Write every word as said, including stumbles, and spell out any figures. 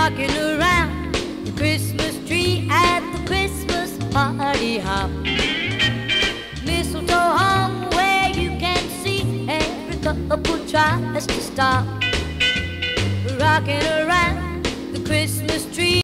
rocking around the Christmas tree at the Christmas party hop. Mistletoe hung where you can see every couple tries to stop. Rocking around the Christmas tree.